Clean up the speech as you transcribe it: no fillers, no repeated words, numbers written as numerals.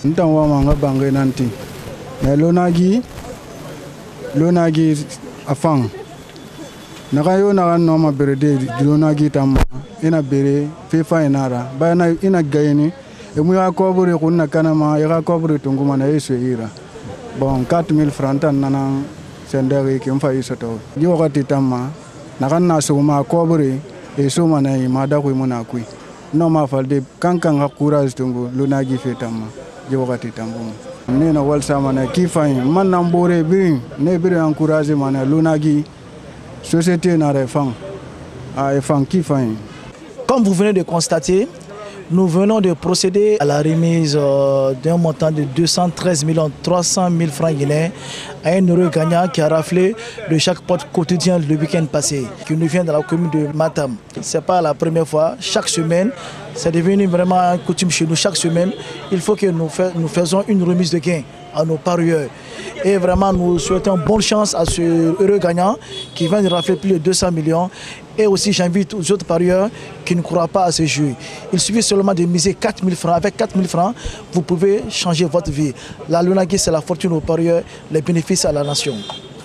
Ntanwa manga bange nanti. Mais lonagi afang. Nakayo no ma berede lonagi tam ina bere fefa inara. Ba ina gayeni. Emu ya kobure kunna kanama ya kobure tunguma na yesu ira. Bon 4000 francs nana senderi kimfa isoto. Yo wakati tamma nakanna suma kobure esuma na imada ku muna kui. No ma falde kankan hakura tungu lonagi fetama. Wakati tambumu nena walsa mana kifai man nambore bi ne bi encourager mana lunagi société na refang a efang kifai. Comme vous venez de constater, nous venons de procéder à la remise d'un montant de 213 300 000 francs guinéens à un heureux gagnant qui a raflé de chaque pote quotidien le week-end passé, qui nous vient de la commune de Matam. Ce n'est pas la première fois, chaque semaine, c'est devenu vraiment un coutume chez nous. Chaque semaine, il faut que nous faisons une remise de gains à nos parieurs. Et vraiment, nous souhaitons bonne chance à ce heureux gagnant qui vient de rafler plus de 200 millions. Et aussi, j'invite aux autres parieurs qui ne croient pas à ce jeu. Il suffit seulement de miser 4 000 francs. Avec 4 000 francs, vous pouvez changer votre vie. La Lunagi, c'est la fortune aux parieurs, les bénéfices à la nation.